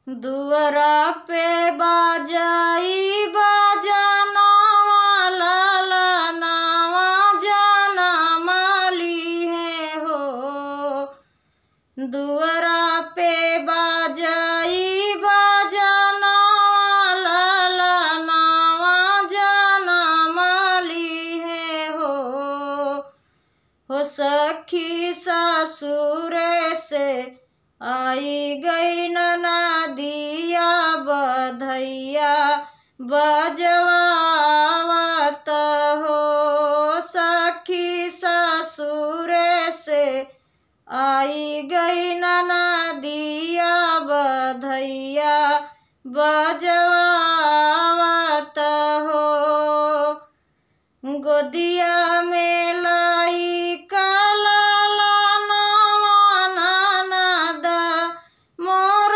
दुअरा पे बाजाई बाजनावा लाला नावा जाना माली है हो। दुअरा पे बाजाई बाजनावा लाला नावा जाना माली है हो सखी ससुर से आई गई ननदिया बधैया बजवावत हो। सखी ससुर से आई गई ननदिया बधैया बजवावत हो। गोदिया में लाई काला नावा ननद मोर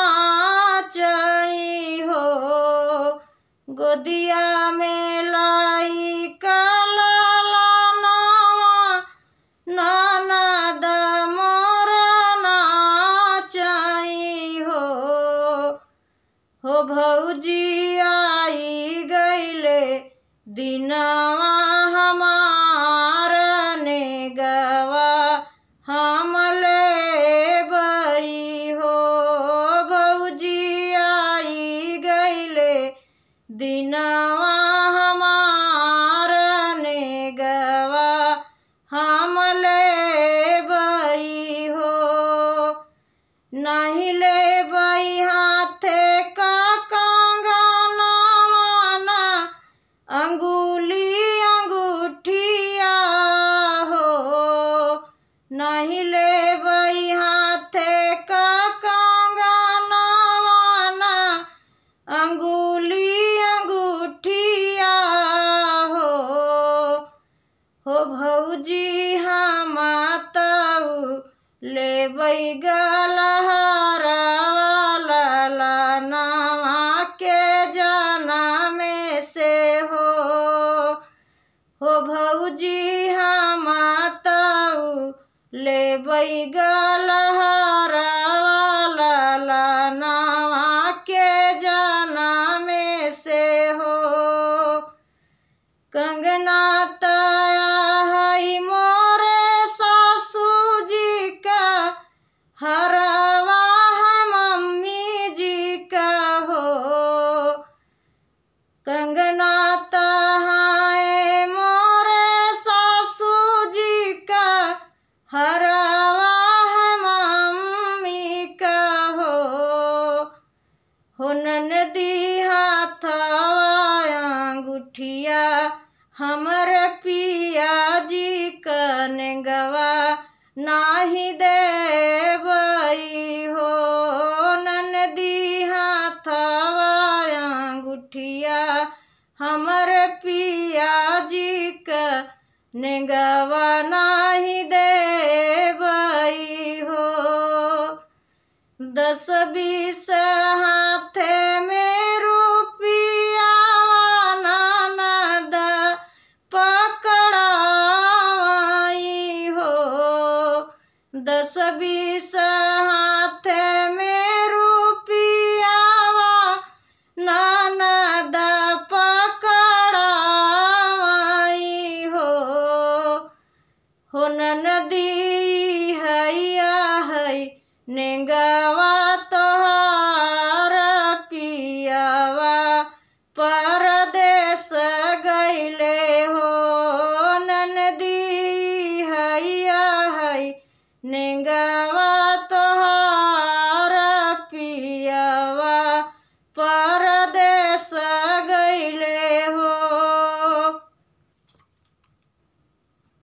नाचई हो। गोदिया में लाई काला नावा ननद मोर नाचई हो भौजी आई गईले दिनवा हमार ने गवा हम लेबई हो। भौजी आई गईले दिनवा हमार ने गवा हम लेबई हो। नहीं लेबई हाथे का कंगनवा ना अंगुली अंगूठिया हो। नहीं लेबई हाथे का कंगनवा ना अंगुली अंगूठिया हो भौजी हम तऊ लेबई गलहरवा लाला नावा के जनम से हो भौजी हम तऊ लेबई गलहरवा लाला नावा के जनम से हो। कंगना तया है मोरे सासू जी का हरवा है मम्मी जी का हो। कंगना तहाए मोरे सासू जी का हरवा है मम्मी का हो ननदी हाथवा अंगूठिया हमर पिया जी कन गवा नाही देबई हो। ननदी हाथवा अंगूठिया हमर पिया जी कन गवा नाही देबई हो। 10-20 हाथे में रुपया ननद पकड़ाई हो। 10-20 हाथे में रुपया ननद पकड़ाई हो ननदी हैया है नेंगवा तोहार पियावा परदेस गईले हो। ननदी हैया है नेंगवा